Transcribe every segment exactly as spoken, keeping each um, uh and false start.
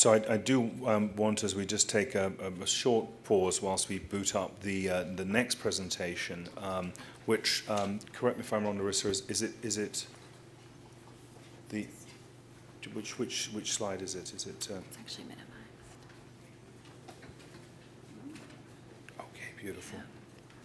So I, I do um, want, as we just take a, a short pause whilst we boot up the uh, the next presentation, um, which, um, correct me if I'm wrong, Larissa, is, is it is it the which which which slide is it? Is it? Uh, it's actually minimized. Okay, beautiful. Yeah.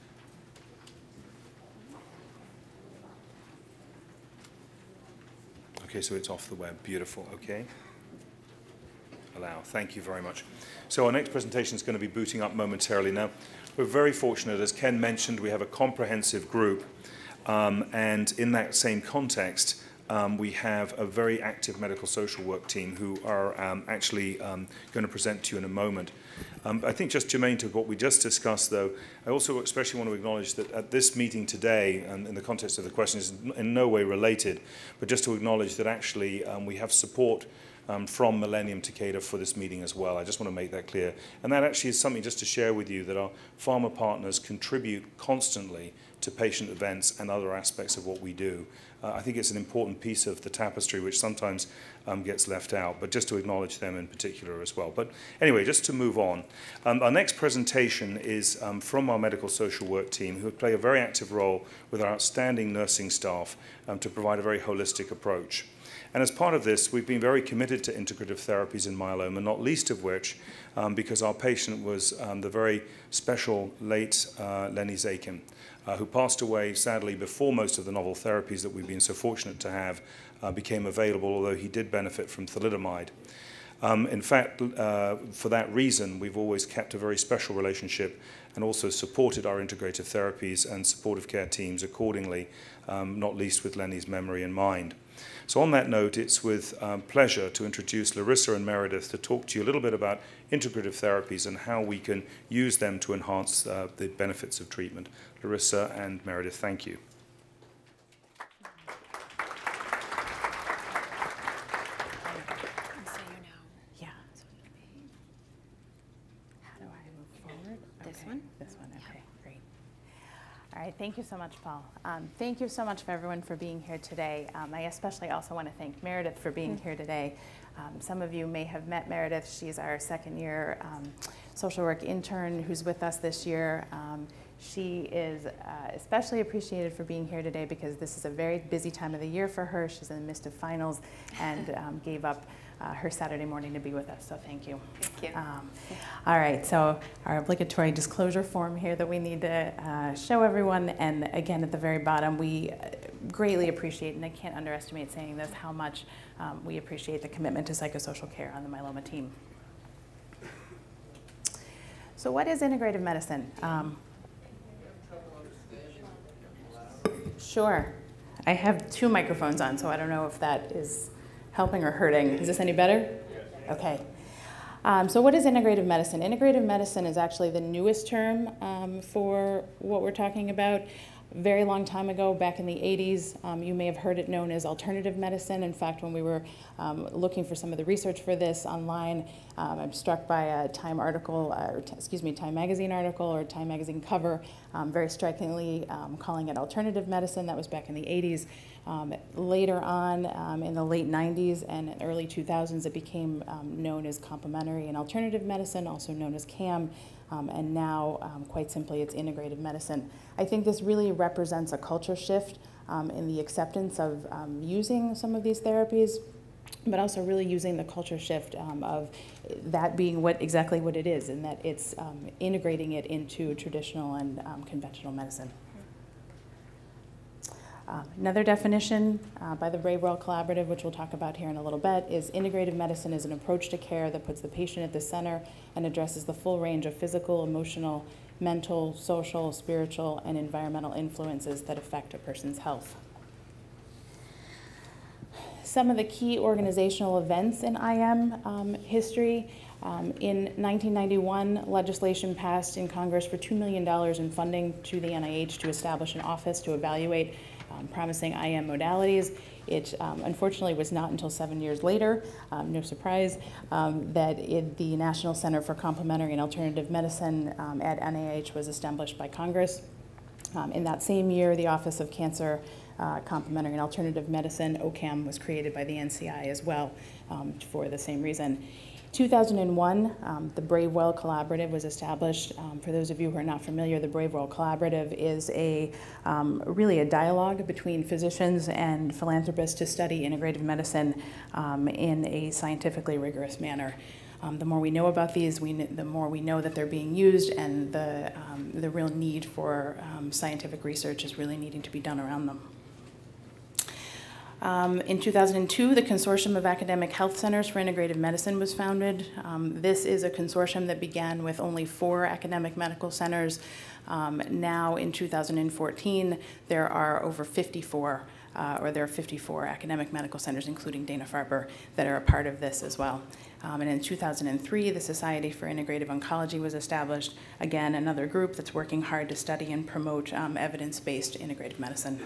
Okay, so it's off the web. Beautiful. Okay. Allow. Thank you very much. So our next presentation is going to be booting up momentarily. Now, we're very fortunate, as Ken mentioned, we have a comprehensive group, um, and in that same context, um, we have a very active medical social work team who are um, actually um, going to present to you in a moment. Um, I think just germane to what we just discussed, though, I also especially want to acknowledge that at this meeting today, and in the context of the question, is in no way related, but just to acknowledge that actually um, we have support Um, from Millennium Takeda for this meeting as well. I just want to make that clear. And that actually is something just to share with you, that our pharma partners contribute constantly to patient events and other aspects of what we do. Uh, I think it's an important piece of the tapestry which sometimes um, gets left out, but just to acknowledge them in particular as well. But anyway, just to move on. Um, our next presentation is um, from our medical social work team, who play a very active role with our outstanding nursing staff um, to provide a very holistic approach. And as part of this, we've been very committed to integrative therapies in myeloma, not least of which um, because our patient was um, the very special late uh, Lenny Zakin, uh, who passed away, sadly, before most of the novel therapies that we've been so fortunate to have uh, became available, although he did benefit from thalidomide. Um, in fact, uh, for that reason, we've always kept a very special relationship and also supported our integrative therapies and supportive care teams accordingly, um, not least with Lenny's memory in mind. So on that note, it's with um, pleasure to introduce Larissa and Meredith to talk to you a little bit about integrative therapies and how we can use them to enhance uh, the benefits of treatment. Larissa and Meredith, thank you. All right, thank you so much, Paul. Um, thank you so much for everyone for being here today. Um, I especially also want to thank Meredith for being here today. Um, some of you may have met Meredith. She's our second year um, social work intern who's with us this year. Um, she is uh, especially appreciated for being here today because this is a very busy time of the year for her. She's in the midst of finals and um, gave up Uh, her Saturday morning to be with us, so thank you. Thank you. Um, all right, so our obligatory disclosure form here that we need to uh, show everyone, and again at the very bottom, we greatly appreciate, and I can't underestimate saying this, how much um, we appreciate the commitment to psychosocial care on the myeloma team. So what is integrative medicine? Um, sure. I have two microphones on, so I don't know if that is helping or hurting. Is this any better? Okay. Um, so what is integrative medicine? Integrative medicine is actually the newest term um, for what we're talking about. A very long time ago, back in the eighties, um, you may have heard it known as alternative medicine. In fact, when we were um, looking for some of the research for this online, um, I'm struck by a Time article, uh, or excuse me, Time magazine article or Time magazine cover, um, very strikingly um, calling it alternative medicine. That was back in the eighties. Um, later on, um, in the late nineties and early two thousands, it became um, known as complementary and alternative medicine, also known as C A M, um, and now, um, quite simply, it's integrative medicine. I think this really represents a culture shift um, in the acceptance of um, using some of these therapies, but also really using the culture shift um, of that being what exactly what it is, and that it's um, integrating it into traditional and um, conventional medicine. Um, another definition uh, by the Brave World Collaborative, which we'll talk about here in a little bit, is integrative medicine is an approach to care that puts the patient at the center and addresses the full range of physical, emotional, mental, social, spiritual, and environmental influences that affect a person's health. Some of the key organizational events in I M um, history. Um, in nineteen ninety-one, legislation passed in Congress for two million dollars in funding to the N I H to establish an office to evaluate um, promising I M modalities. It um, unfortunately was not until seven years later, um, no surprise, um, that it, the National Center for Complementary and Alternative Medicine um, at N I H was established by Congress. Um, in that same year, the Office of Cancer, uh, Complementary and Alternative Medicine, O C A M, was created by the N C I as well um, for the same reason. two thousand one, um, the Bravewell Collaborative was established. Um, for those of you who are not familiar, the Bravewell Collaborative is a um, really a dialogue between physicians and philanthropists to study integrative medicine um, in a scientifically rigorous manner. Um, the more we know about these, we the more we know that they're being used, and the, um, the real need for um, scientific research is really needing to be done around them. Um, in two thousand two, the Consortium of Academic Health Centers for Integrative Medicine was founded. Um, this is a consortium that began with only four academic medical centers. Um, now, in two thousand fourteen, there are over fifty-four, uh, or there are fifty-four academic medical centers, including Dana-Farber, that are a part of this as well. Um, and in two thousand three, the Society for Integrative Oncology was established. Again, another group that's working hard to study and promote um, evidence-based integrative medicine.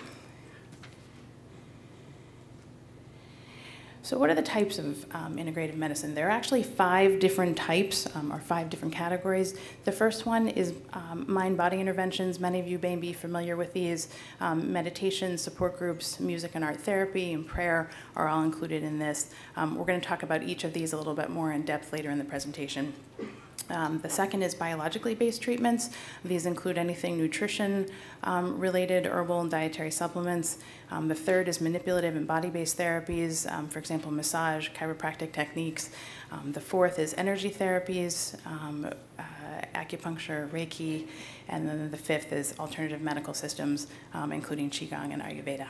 So what are the types of um, integrative medicine? There are actually five different types, um, or five different categories. The first one is um, mind-body interventions. Many of you may be familiar with these. Um, meditation, support groups, music and art therapy, and prayer are all included in this. Um, we're going to talk about each of these a little bit more in depth later in the presentation. Um, the second is biologically based treatments. These include anything nutrition um, related, herbal and dietary supplements. Um, the third is manipulative and body-based therapies, um, for example, massage, chiropractic techniques. Um, the fourth is energy therapies, um, uh, acupuncture, Reiki, and then the fifth is alternative medical systems, um, including Qigong and Ayurveda.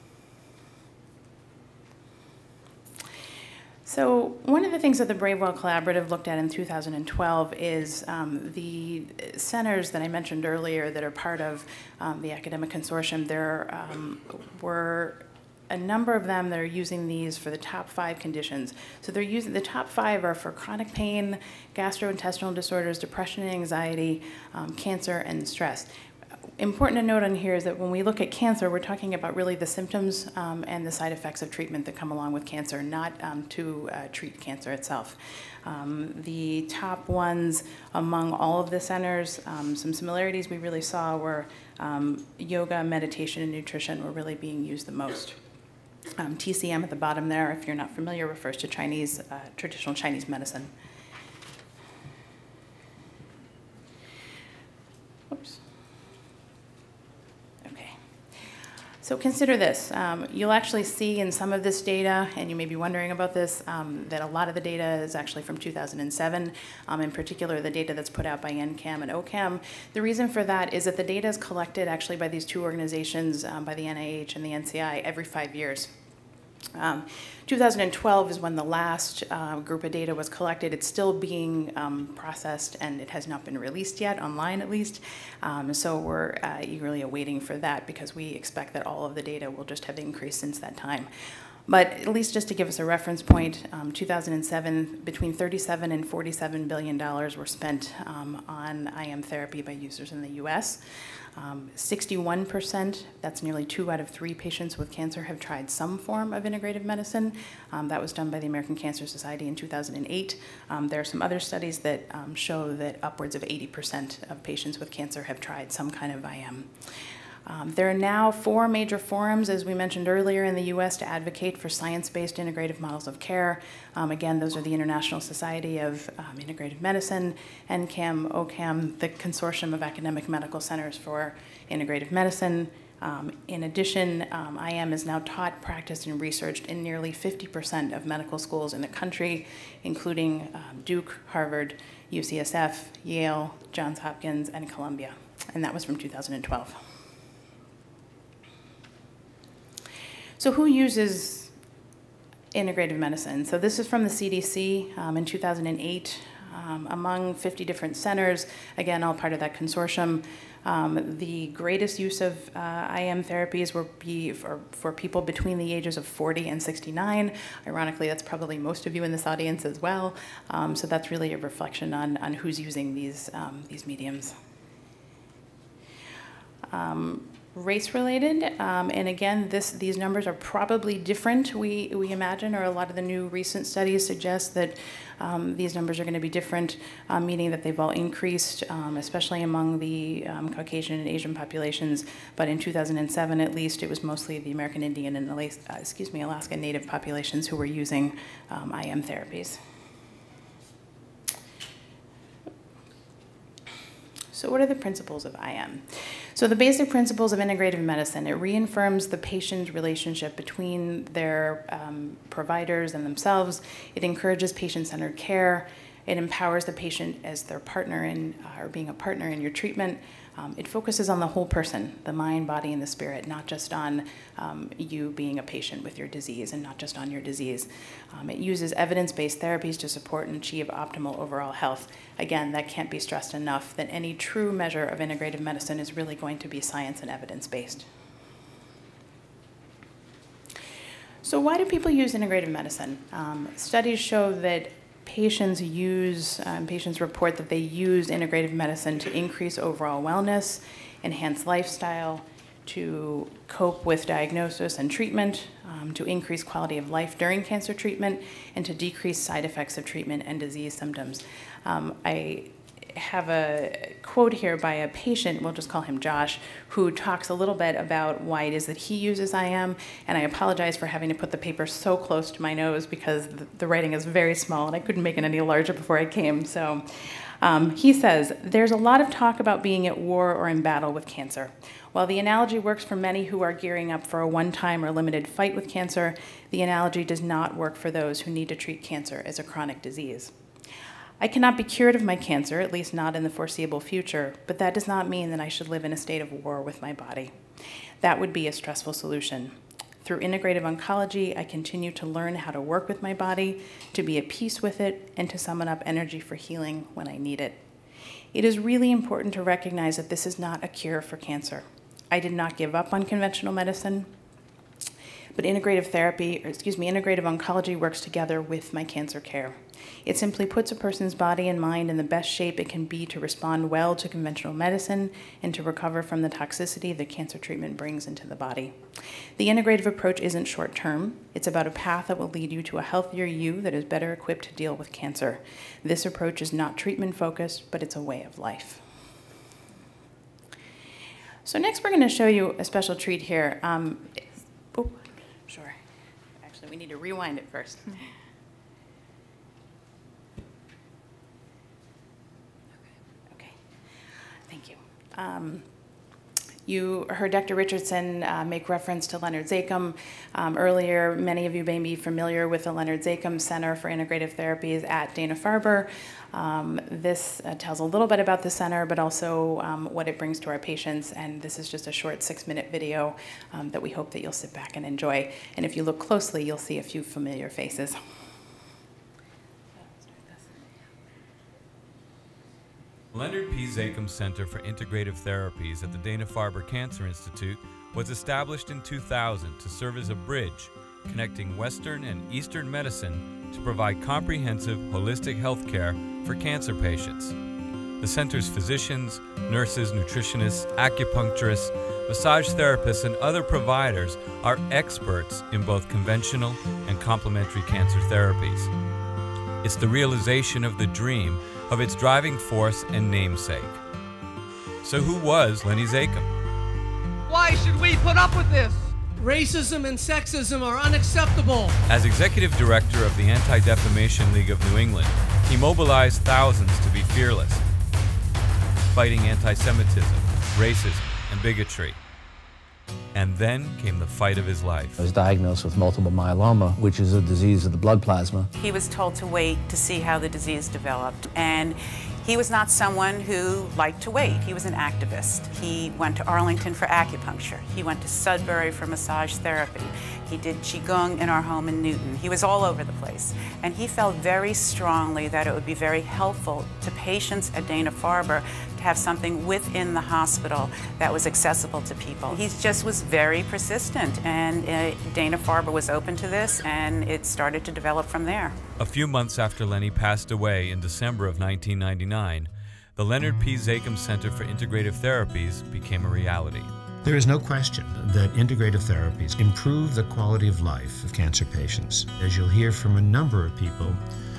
So one of the things that the Bravewell Collaborative looked at in two thousand twelve is um, the centers that I mentioned earlier that are part of um, the academic consortium. There um, were a number of them that are using these for the top five conditions. So they're using, the top five are for chronic pain, gastrointestinal disorders, depression and anxiety, um, cancer, and stress. Important to note on here is that when we look at cancer, we're talking about really the symptoms um, and the side effects of treatment that come along with cancer, not um, to uh, treat cancer itself. Um, the top ones among all of the centers, um, some similarities we really saw were um, yoga, meditation, and nutrition were really being used the most. Um, T C M at the bottom there, if you're not familiar, refers to Chinese, uh, traditional Chinese medicine. Oops. So consider this. Um, you'll actually see in some of this data, and you may be wondering about this, um, that a lot of the data is actually from two thousand seven, um, in particular the data that's put out by N CAM and O CAM. The reason for that is that the data is collected actually by these two organizations, um, by the N I H and the N C I, every five years. Um, two thousand twelve is when the last uh, group of data was collected. It's still being um, processed, and it has not been released yet, online at least. Um, so we're uh, eagerly awaiting for that because we expect that all of the data will just have increased since that time. But at least just to give us a reference point, um, two thousand seven, between thirty-seven and forty-seven billion dollars were spent um, on I M therapy by users in the U S. Um, sixty-one percent, that's nearly two out of three patients with cancer, have tried some form of integrative medicine. Um, that was done by the American Cancer Society in two thousand eight. Um, there are some other studies that um, show that upwards of eighty percent of patients with cancer have tried some kind of I M. Um, there are now four major forums, as we mentioned earlier, in the U S to advocate for science-based integrative models of care. Um, again, those are the International Society of um, Integrative Medicine, N CAM, O CAM, the Consortium of Academic Medical Centers for Integrative Medicine. Um, in addition, um, I M is now taught, practiced, and researched in nearly fifty percent of medical schools in the country, including um, Duke, Harvard, U C S F, Yale, Johns Hopkins, and Columbia. And that was from two thousand twelve. So who uses integrative medicine? So this is from the C D C um, in two thousand eight, um, among fifty different centers, again, all part of that consortium. Um, the greatest use of uh, I M therapies will be for, for people between the ages of forty and sixty-nine. Ironically, that's probably most of you in this audience as well. Um, so that's really a reflection on, on who's using these, um, these mediums. Um, Race-related, um, and again, this, these numbers are probably different, we, we imagine, or a lot of the new recent studies suggest that um, these numbers are going to be different, um, meaning that they've all increased, um, especially among the um, Caucasian and Asian populations. But in two thousand seven, at least, it was mostly the American Indian and Alaska, uh, excuse me, Alaska Native populations who were using um, I M therapies. So what are the principles of I M? So the basic principles of integrative medicine, it reaffirms the patient's relationship between their um, providers and themselves. It encourages patient-centered care. It empowers the patient as their partner in, uh, or being a partner in your treatment. Um, it focuses on the whole person, the mind, body, and the spirit, not just on um, you being a patient with your disease and not just on your disease. Um, it uses evidence-based therapies to support and achieve optimal overall health. Again, that can't be stressed enough that any true measure of integrative medicine is really going to be science and evidence-based. So why do people use integrative medicine? Um, studies show that Patients use, um, patients report that they use integrative medicine to increase overall wellness, enhance lifestyle, to cope with diagnosis and treatment, um, to increase quality of life during cancer treatment, and to decrease side effects of treatment and disease symptoms. Um, I have a quote here by a patient, we'll just call him Josh, who talks a little bit about why it is that he uses I M, and I apologize for having to put the paper so close to my nose because the, the writing is very small and I couldn't make it any larger before I came. So um, he says, there's a lot of talk about being at war or in battle with cancer. While the analogy works for many who are gearing up for a one-time or limited fight with cancer, the analogy does not work for those who need to treat cancer as a chronic disease. I cannot be cured of my cancer, at least not in the foreseeable future, but that does not mean that I should live in a state of war with my body. That would be a stressful solution. Through integrative oncology, I continue to learn how to work with my body, to be at peace with it, and to summon up energy for healing when I need it. It is really important to recognize that this is not a cure for cancer. I did not give up on conventional medicine, but integrative therapy, or excuse me, integrative oncology works together with my cancer care. It simply puts a person's body and mind in the best shape it can be to respond well to conventional medicine and to recover from the toxicity that cancer treatment brings into the body. The integrative approach isn't short-term. It's about a path that will lead you to a healthier you that is better equipped to deal with cancer. This approach is not treatment-focused, but it's a way of life. So next we're going to show you a special treat here. Um, oh, sure. Actually, we need to rewind it first. Um, you heard Doctor Richardson uh, make reference to Leonard Zakim um, earlier. Many of you may be familiar with the Leonard Zakim Center for Integrative Therapies at Dana-Farber. Um, this uh, tells a little bit about the center, but also um, what it brings to our patients. And this is just a short six-minute video um, that we hope that you'll sit back and enjoy. And if you look closely, you'll see a few familiar faces. Leonard P. Zakim Center for Integrative Therapies at the Dana-Farber Cancer Institute was established in two thousand to serve as a bridge connecting Western and Eastern medicine to provide comprehensive, holistic health care for cancer patients. The center's physicians, nurses, nutritionists, acupuncturists, massage therapists, and other providers are experts in both conventional and complementary cancer therapies. It's the realization of the dream of its driving force and namesake. So who was Lenny Zakim? Why should we put up with this? Racism and sexism are unacceptable. As executive director of the Anti-Defamation League of New England, he mobilized thousands to be fearless, fighting anti-Semitism, racism, and bigotry. And then came the fight of his life. I was diagnosed with multiple myeloma, which is a disease of the blood plasma. He was told to wait to see how the disease developed, and he was not someone who liked to wait. He was an activist. He went to Arlington for acupuncture. He went to Sudbury for massage therapy. He did Qigong in our home in Newton. He was all over the place. And he felt very strongly that it would be very helpful to patients at Dana-Farber to have something within the hospital that was accessible to people. He just was very persistent, and uh, Dana-Farber was open to this, and it started to develop from there. A few months after Lenny passed away in December of nineteen ninety-nine, the Leonard P. Zakim Center for Integrative Therapies became a reality. There is no question that integrative therapies improve the quality of life of cancer patients. As you'll hear from a number of people,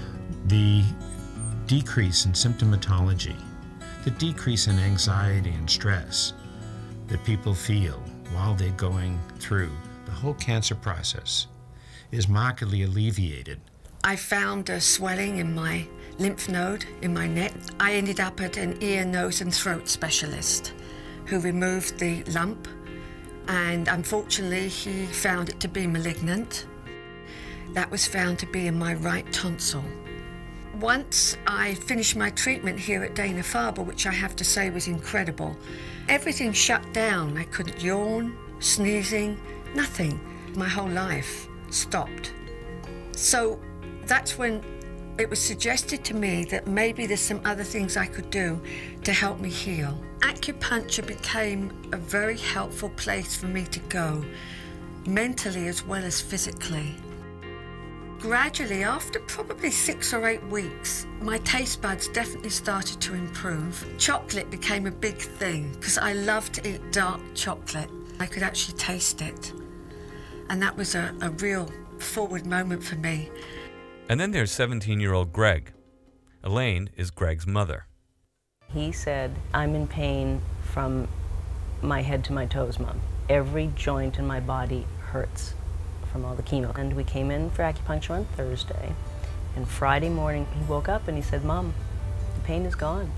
the decrease in symptomatology, the decrease in anxiety and stress that people feel while they're going through the whole cancer process is markedly alleviated. I found a swelling in my lymph node in my neck. I ended up at an ear, nose and throat specialist who removed the lump, and unfortunately he found it to be malignant. That was found to be in my right tonsil. Once I finished my treatment here at Dana-Farber, which I have to say was incredible, everything shut down. I couldn't yawn, sneezing, nothing. My whole life stopped. So that's when it was suggested to me that maybe there's some other things I could do to help me heal. Acupuncture became a very helpful place for me to go, mentally as well as physically. Gradually, after probably six or eight weeks, my taste buds definitely started to improve. Chocolate became a big thing because I love to eat dark chocolate. I could actually taste it. And that was a, a real forward moment for me. And then there's seventeen-year-old Greg. Elaine is Greg's mother. He said, I'm in pain from my head to my toes, Mom. Every joint in my body hurts from all the chemo. And we came in for acupuncture on Thursday, and Friday morning he woke up and he said, Mom, the pain is gone.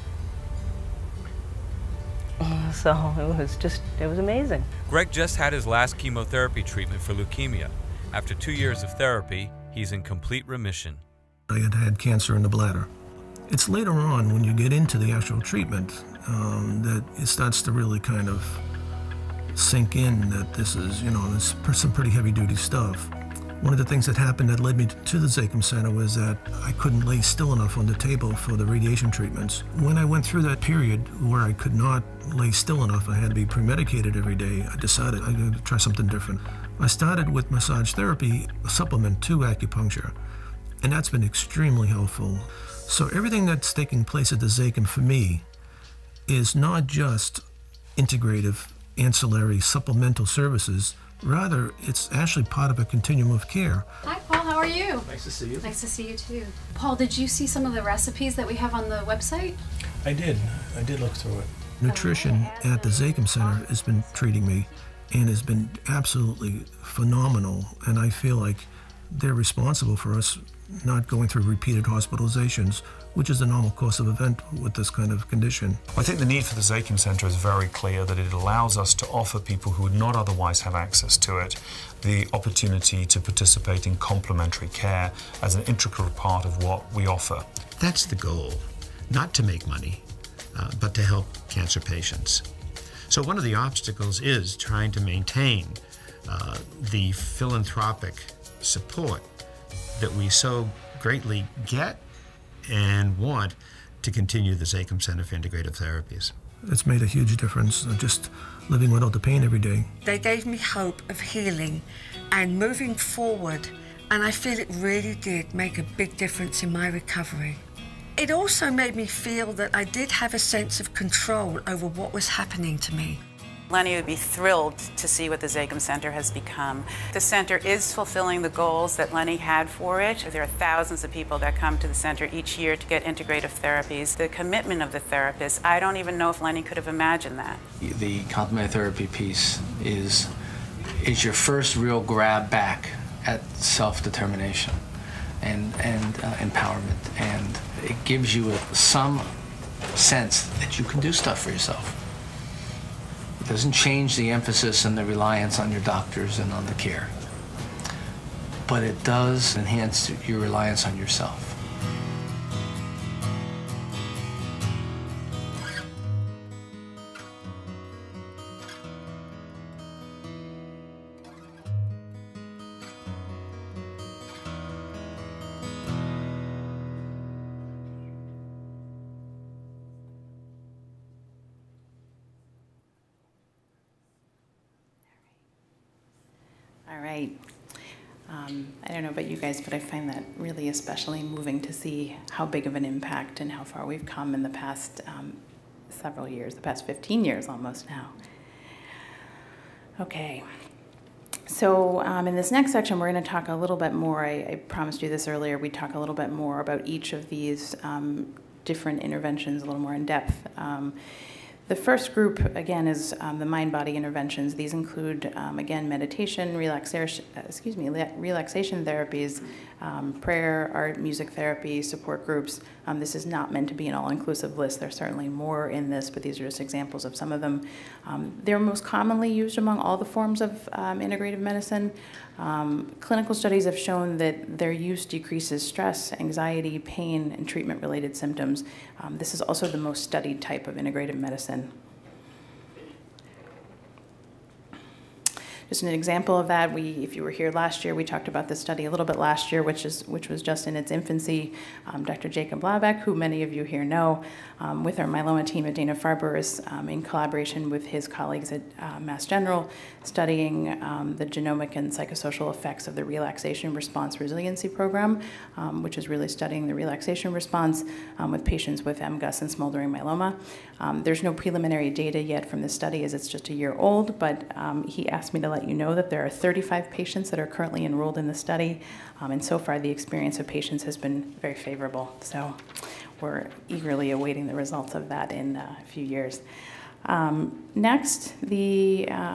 So it was just, it was amazing. Greg just had his last chemotherapy treatment for leukemia. After two years of therapy, he's in complete remission. I had had cancer in the bladder. It's later on when you get into the actual treatment um, that it starts to really kind of sink in that this is, you know, this some pretty heavy-duty stuff. One of the things that happened that led me to the Zakem Center was that I couldn't lay still enough on the table for the radiation treatments. When I went through that period where I could not lay still enough, I had to be pre-medicated every day, I decided I had to try something different. I started with massage therapy, a supplement to acupuncture, and that's been extremely helpful. So everything that's taking place at the Zakem for me is not just integrative, ancillary, supplemental services. Rather, it's actually part of a continuum of care. Hi, Paul. How are you? Nice to see you. Nice to see you, too. Paul, did you see some of the recipes that we have on the website? I did. I did look through it. Nutrition at the Zakem Center has been treating me and has been absolutely phenomenal, and I feel like they're responsible for us not going through repeated hospitalizations, which is the normal course of event with this kind of condition. I think the need for the Zakem Center is very clear, that it allows us to offer people who would not otherwise have access to it the opportunity to participate in complementary care as an integral part of what we offer. That's the goal, not to make money, uh, but to help cancer patients. So one of the obstacles is trying to maintain uh, the philanthropic support that we so greatly get and want to continue the Zakem Center for Integrative Therapies. It's made a huge difference, uh, just living without the pain every day. They gave me hope of healing and moving forward, and I feel it really did make a big difference in my recovery. It also made me feel that I did have a sense of control over what was happening to me. Lenny would be thrilled to see what the Zakem Center has become. The center is fulfilling the goals that Lenny had for it. There are thousands of people that come to the center each year to get integrative therapies. The commitment of the therapists, I don't even know if Lenny could have imagined that. The complementary therapy piece is, is your first real grab back at self-determination and, and uh, empowerment. And it gives you a, some sense that you can do stuff for yourself. It doesn't change the emphasis and the reliance on your doctors and on the care, but it does enhance your reliance on yourself. All right. Um, I don't know about you guys, but I find that really especially moving to see how big of an impact and how far we've come in the past um, several years, the past fifteen years almost now. Okay. So um, in this next section, we're going to talk a little bit more. I, I promised you this earlier. We'd talk a little bit more about each of these um, different interventions, a little more in depth. Um, The first group, again, is um, the mind-body interventions. These include, um, again, meditation, relaxation, uh, excuse me, relaxation therapies, um, prayer, art, music therapy, support groups. Um, this is not meant to be an all-inclusive list. There's certainly more in this, but these are just examples of some of them. Um, they're most commonly used among all the forms of um, integrative medicine. Um, clinical studies have shown that their use decreases stress, anxiety, pain, and treatment-related symptoms. Um, this is also the most studied type of integrative medicine. Just an example of that, we, if you were here last year, we talked about this study a little bit last year, which is which was just in its infancy. Um, Doctor Jacob Labeck, who many of you here know, um, with our myeloma team at Dana-Farber, is um, in collaboration with his colleagues at uh, Mass General, studying um, the genomic and psychosocial effects of the relaxation response resiliency program, um, which is really studying the relaxation response um, with patients with M G U S and smoldering myeloma. Um, there's no preliminary data yet from this study, as it's just a year old, but um, he asked me to let you know that there are thirty-five patients that are currently enrolled in the study, um, and so far the experience of patients has been very favorable. So we're eagerly awaiting the results of that in uh, a few years. Um, next, the uh,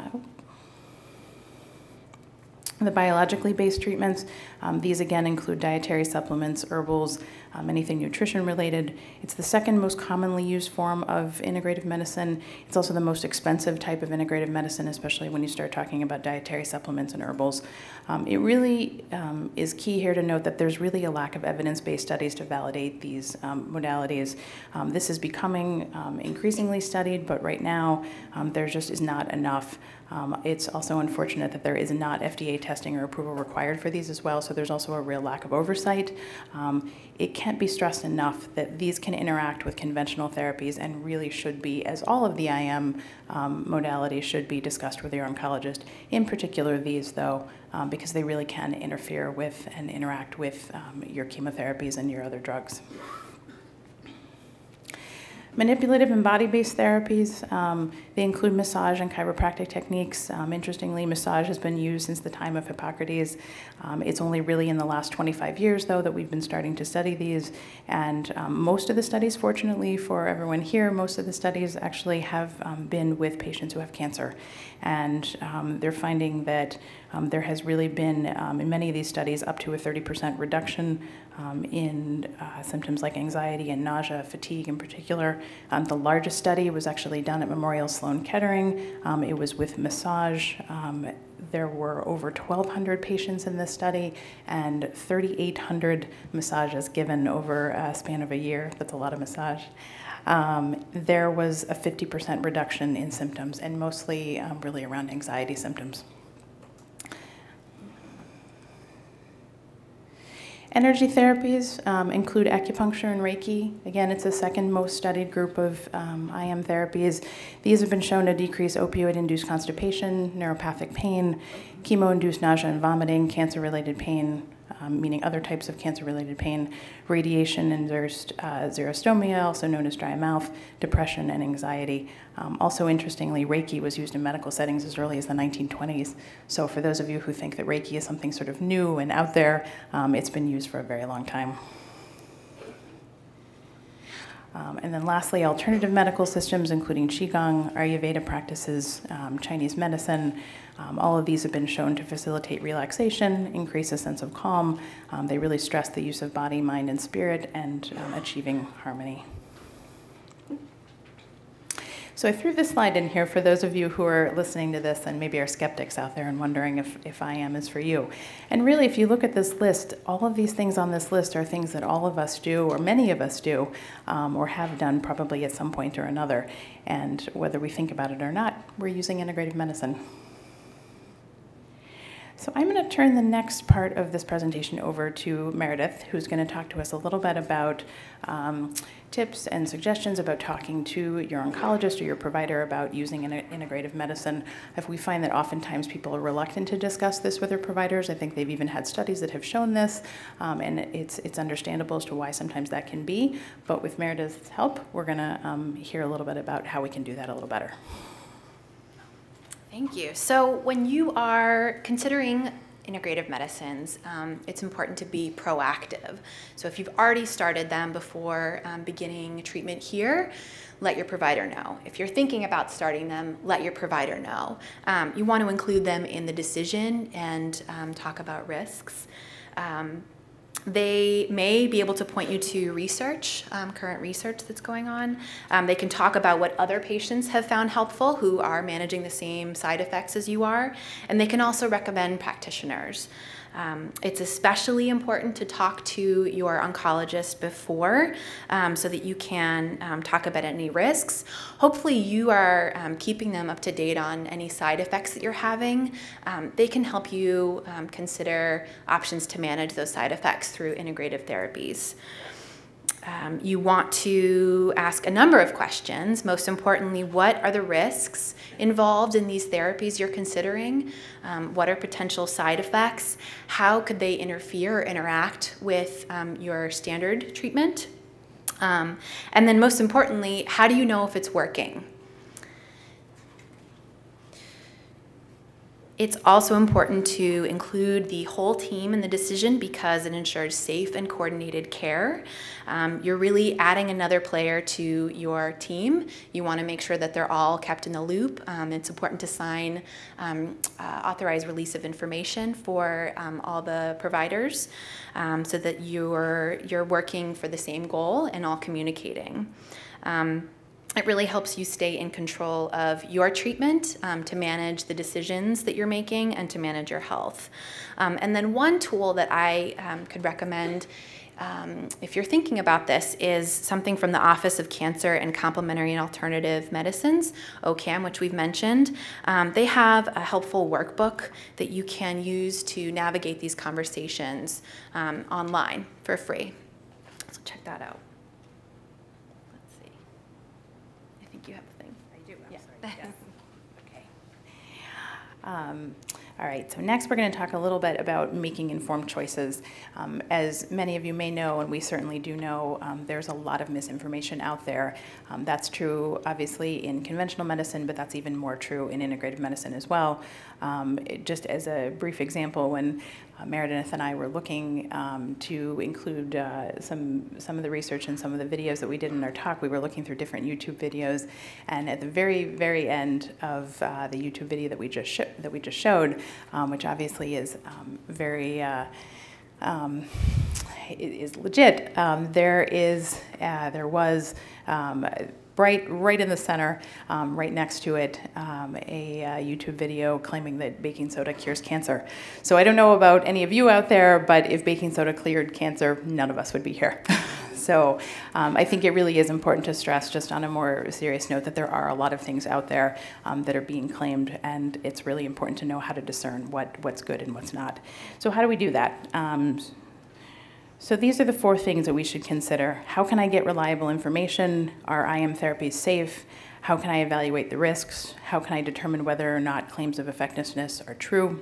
The biologically based treatments, um, these again include dietary supplements, herbals, um, anything nutrition related. It's the second most commonly used form of integrative medicine. It's also the most expensive type of integrative medicine, especially when you start talking about dietary supplements and herbals. Um, it really um, is key here to note that there's really a lack of evidence-based studies to validate these um, modalities. Um, this is becoming um, increasingly studied, but right now um, there just is not enough. Um, it's also unfortunate that there is not F D A testing or approval required for these as well, so there's also a real lack of oversight. Um, it can't be stressed enough that these can interact with conventional therapies and really should be, as all of the I M um, modalities should be, discussed with your oncologist. In particular these, though, um, because they really can interfere with and interact with um, your chemotherapies and your other drugs. Manipulative and body-based therapies, um, they include massage and chiropractic techniques. Um, interestingly, massage has been used since the time of Hippocrates. Um, it's only really in the last twenty-five years, though, that we've been starting to study these. And um, most of the studies, fortunately for everyone here, most of the studies actually have um, been with patients who have cancer. And um, they're finding that um, there has really been, um, in many of these studies, up to a thirty percent reduction um, in uh, symptoms like anxiety and nausea, fatigue in particular. Um, the largest study was actually done at Memorial Sloan Kettering. Um, it was with massage. Um, there were over twelve hundred patients in this study and thirty-eight hundred massages given over a span of a year. That's a lot of massage. Um, there was a fifty percent reduction in symptoms, and mostly um, really around anxiety symptoms. Energy therapies um, include acupuncture and Reiki. Again, it's the second most studied group of um, I M therapies. These have been shown to decrease opioid-induced constipation, neuropathic pain, chemo-induced nausea and vomiting, cancer-related pain, um, meaning other types of cancer-related pain, radiation and uh, xerostomia, also known as dry mouth, depression, and anxiety. Um, also, interestingly, Reiki was used in medical settings as early as the nineteen twenties. So for those of you who think that Reiki is something sort of new and out there, um, it's been used for a very long time. Um, and then lastly, alternative medical systems, including Qigong, Ayurveda practices, um, Chinese medicine. Um, all of these have been shown to facilitate relaxation, increase a sense of calm. Um, they really stress the use of body, mind, and spirit, and um, achieving harmony. So I threw this slide in here for those of you who are listening to this and maybe are skeptics out there and wondering if, if I M is for you. And really, if you look at this list, all of these things on this list are things that all of us do, or many of us do, um, or have done probably at some point or another. And whether we think about it or not, we're using integrative medicine. So I'm going to turn the next part of this presentation over to Meredith, who's going to talk to us a little bit about um, tips and suggestions about talking to your oncologist or your provider about using integrative medicine. If we find that oftentimes people are reluctant to discuss this with their providers, I think they've even had studies that have shown this, um, and it's, it's understandable as to why sometimes that can be. But with Meredith's help, we're going to um, hear a little bit about how we can do that a little better. Thank you. So when you are considering integrative medicines, um, it's important to be proactive. So if you've already started them before um, beginning treatment here, let your provider know. If you're thinking about starting them, let your provider know. Um, you want to include them in the decision and um, talk about risks. Um, They may be able to point you to research, um, current research that's going on. Um, they can talk about what other patients have found helpful who are managing the same side effects as you are, and they can also recommend practitioners. Um, it's especially important to talk to your oncologist before um, so that you can um, talk about any risks. Hopefully you are um, keeping them up to date on any side effects that you're having. Um, they can help you um, consider options to manage those side effects through integrative therapies. Um, you want to ask a number of questions. Most importantly, what are the risks involved in these therapies you're considering? Um, what are potential side effects? How could they interfere or interact with um, your standard treatment? Um, and then most importantly, how do you know if it's working? It's also important to include the whole team in the decision because it ensures safe and coordinated care. Um, you're really adding another player to your team. You want to make sure that they're all kept in the loop. Um, it's important to sign um, uh, authorized release of information for um, all the providers um, so that you're, you're working for the same goal and all communicating. Um, It really helps you stay in control of your treatment um, to manage the decisions that you're making and to manage your health. Um, and then one tool that I um, could recommend um, if you're thinking about this is something from the Office of Cancer and Complementary and Alternative Medicines, O C A M, which we've mentioned. Um, they have a helpful workbook that you can use to navigate these conversations um, online for free. So check that out. You have a thing. I do, I'm yeah. sorry. Yes. Okay. Um, all right, so next we're going to talk a little bit about making informed choices. Um, as many of you may know, and we certainly do know, um, there's a lot of misinformation out there. Um, that's true, obviously, in conventional medicine, but that's even more true in integrative medicine as well. Um, it, just as a brief example, when uh, Meredith and I were looking um, to include uh, some, some of the research and some of the videos that we did in our talk, we were looking through different YouTube videos, and at the very, very end of uh, the YouTube video that we just, sh that we just showed, Um, which obviously is um, very, uh, um, is legit. Um, there is, uh, there was um, right, right in the center, um, right next to it, um, a uh, YouTube video claiming that baking soda cures cancer. So I don't know about any of you out there, but if baking soda cleared cancer, none of us would be here. So um, I think it really is important to stress, just on a more serious note, that there are a lot of things out there um, that are being claimed, and it's really important to know how to discern what, what's good and what's not. So how do we do that? Um, so these are the four things that we should consider. How can I get reliable information? Are I M therapies safe? How can I evaluate the risks? How can I determine whether or not claims of effectiveness are true?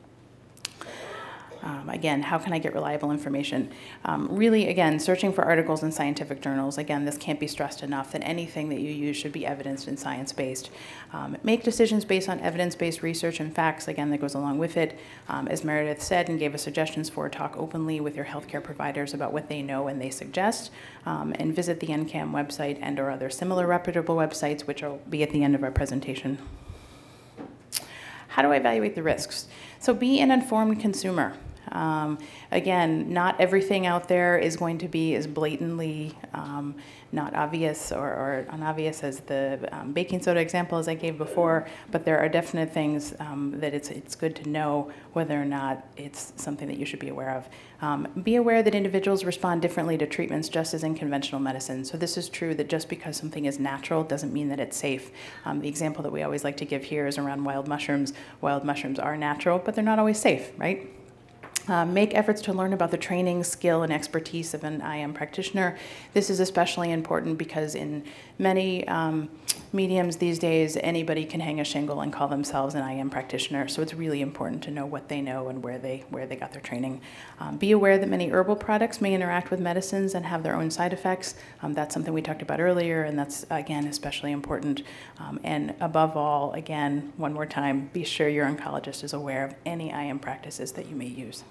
Um, again, how can I get reliable information? Um, really, again, searching for articles in scientific journals. Again, this can't be stressed enough that anything that you use should be evidenced and science-based. Um, make decisions based on evidence-based research and facts, again, that goes along with it. Um, as Meredith said and gave us suggestions for, talk openly with your healthcare providers about what they know and they suggest, um, and visit the N C A M website and or other similar reputable websites, which will be at the end of our presentation. How do I evaluate the risks? So be an informed consumer. Um, again, not everything out there is going to be as blatantly um, not obvious or, or unobvious as the um, baking soda example as I gave before, but there are definite things um, that it's, it's good to know whether or not it's something that you should be aware of. Um, be aware that individuals respond differently to treatments, just as in conventional medicine. So this is true that just because something is natural doesn't mean that it's safe. Um, the example that we always like to give here is around wild mushrooms. Wild mushrooms are natural, but they're not always safe, right? Uh, make efforts to learn about the training, skill, and expertise of an I M practitioner. This is especially important because in many um, mediums these days, anybody can hang a shingle and call themselves an I M practitioner, so it's really important to know what they know and where they where they got their training. Um, be aware that many herbal products may interact with medicines and have their own side effects. Um, that's something we talked about earlier, and that's, again, especially important. Um, and above all, again, one more time, be sure your oncologist is aware of any I M practices that you may use.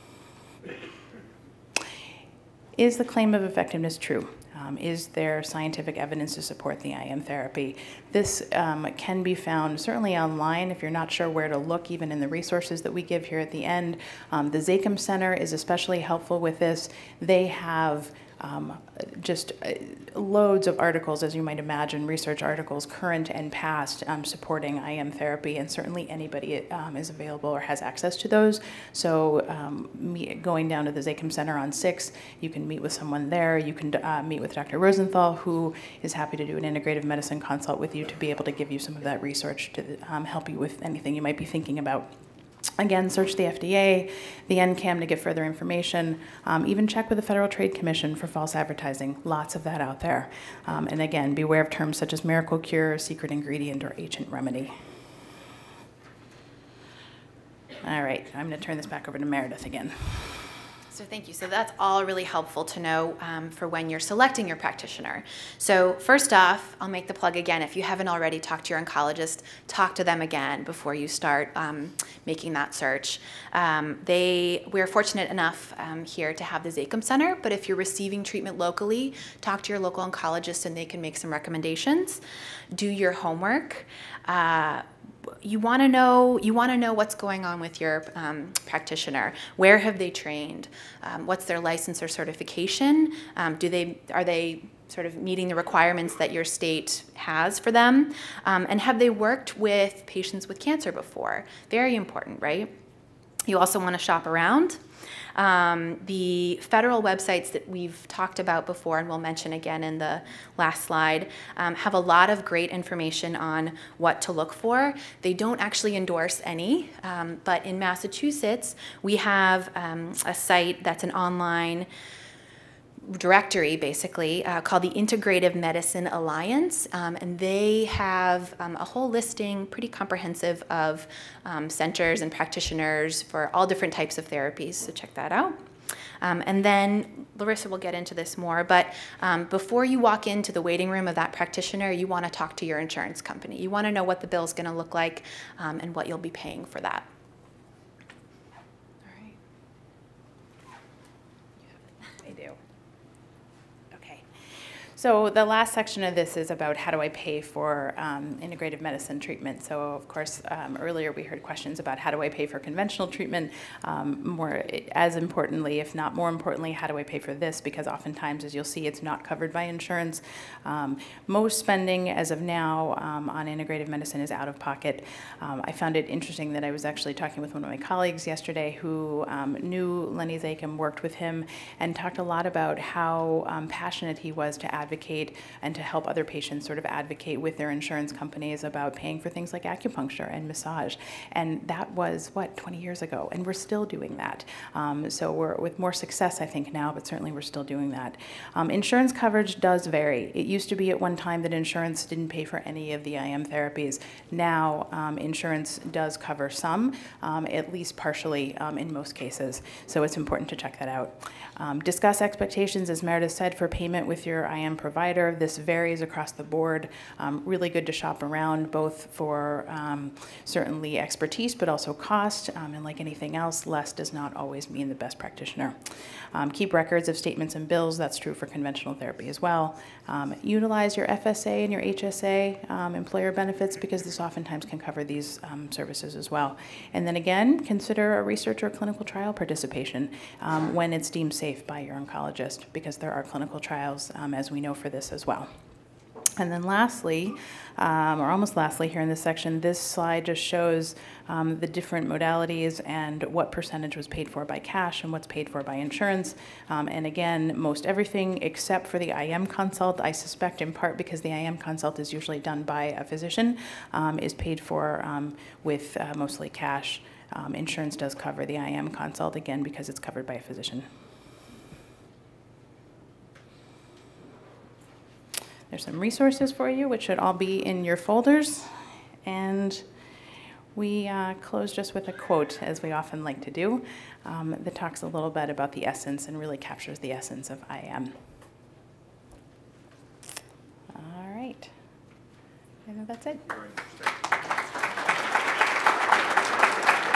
Is the claim of effectiveness true? Um, is there scientific evidence to support the I M therapy? This um, can be found certainly online if you're not sure where to look, even in the resources that we give here at the end. Um, the Zakem Center is especially helpful with this. They have Um, just uh, loads of articles, as you might imagine, research articles, current and past, um, supporting I M therapy, and certainly anybody um, is available or has access to those. So um, me, going down to the Zakem Center on six, you can meet with someone there. You can uh, meet with Doctor Rosenthal, who is happy to do an integrative medicine consult with you to be able to give you some of that research to um, help you with anything you might be thinking about. Again, search the F D A, the N C A M to get further information. Um, even check with the Federal Trade Commission for false advertising. Lots of that out there. Um, and again, beware of terms such as miracle cure, secret ingredient, or ancient remedy. All right, I'm going to turn this back over to Meredith again. So thank you. So that's all really helpful to know um, for when you're selecting your practitioner. So first off, I'll make the plug again. If you haven't already talked to your oncologist, talk to them again before you start um, making that search. Um, they, we're fortunate enough um, here to have the Zakem Center, but if you're receiving treatment locally, talk to your local oncologist and they can make some recommendations. Do your homework. Uh, You want to know. You want to know what's going on with your um, practitioner. Where have they trained? Um, what's their license or certification? Um, do they are they sort of meeting the requirements that your state has for them? Um, and have they worked with patients with cancer before? Very important, right? You also want to shop around. Um, the federal websites that we've talked about before, and we'll mention again in the last slide, um, have a lot of great information on what to look for. They don't actually endorse any, um, but in Massachusetts, we have um, a site that's an online directory, basically, uh, called the Integrative Medicine Alliance, um, and they have um, a whole listing, pretty comprehensive, of um, centers and practitioners for all different types of therapies, so check that out. Um, and then Larissa will get into this more, but um, before you walk into the waiting room of that practitioner, you want to talk to your insurance company. You want to know what the bill's going to look like um, and what you'll be paying for that. All right. I do. So the last section of this is about how do I pay for um, integrative medicine treatment. So of course, um, earlier we heard questions about how do I pay for conventional treatment. Um, more as importantly, if not more importantly, how do I pay for this? Because oftentimes, as you'll see, it's not covered by insurance. Um, most spending as of now um, on integrative medicine is out of pocket. Um, I found it interesting that I was actually talking with one of my colleagues yesterday who um, knew Lenny Zakem, worked with him, and talked a lot about how um, passionate he was to advocate advocate and to help other patients sort of advocate with their insurance companies about paying for things like acupuncture and massage. And that was, what, twenty years ago, and we're still doing that. Um, so we're with more success, I think, now, but certainly we're still doing that. Um, insurance coverage does vary. It used to be at one time that insurance didn't pay for any of the I M therapies. Now, um, insurance does cover some, um, at least partially um, in most cases. So it's important to check that out. Um, discuss expectations, as Meredith said, for payment with your I M provider. This varies across the board. Um, really good to shop around, both for um, certainly expertise, but also cost. Um, and like anything else, less does not always mean the best practitioner. Um, keep records of statements and bills. That's true for conventional therapy as well. Um, utilize your F S A and your H S A um, employer benefits, because this oftentimes can cover these um, services as well. And then again, consider a research or clinical trial participation um, when it's deemed safe by your oncologist, because there are clinical trials, um, as we know, for this as well. And then lastly, um, or almost lastly here in this section, this slide just shows um, the different modalities and what percentage was paid for by cash and what's paid for by insurance. Um, and again, most everything except for the I M consult, I suspect in part because the I M consult is usually done by a physician, um, is paid for um, with uh, mostly cash. Um, insurance does cover the I M consult, again, because it's covered by a physician. There's some resources for you, which should all be in your folders. And we uh, close just with a quote, as we often like to do, um, that talks a little bit about the essence and really captures the essence of I am. All right. I think that's it.